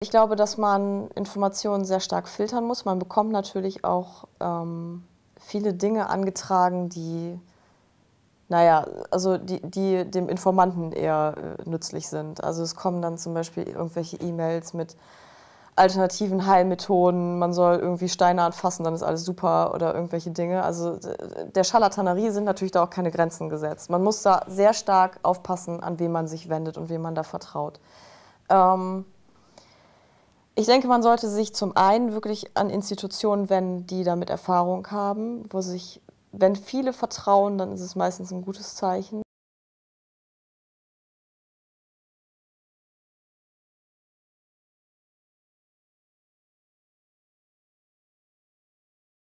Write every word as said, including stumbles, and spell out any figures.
Ich glaube, dass man Informationen sehr stark filtern muss. Man bekommt natürlich auch ähm, viele Dinge angetragen, die, naja, also die, die dem Informanten eher äh, nützlich sind. Also es kommen dann zum Beispiel irgendwelche E-Mails mit alternativen Heilmethoden, man soll irgendwie Steine anfassen, dann ist alles super oder irgendwelche Dinge. Also der Scharlatanerie sind natürlich da auch keine Grenzen gesetzt. Man muss da sehr stark aufpassen, an wen man sich wendet und wem man da vertraut. Ähm, Ich denke, man sollte sich zum einen wirklich an Institutionen wenden, die damit Erfahrung haben, wo sich, wenn viele vertrauen, dann ist es meistens ein gutes Zeichen.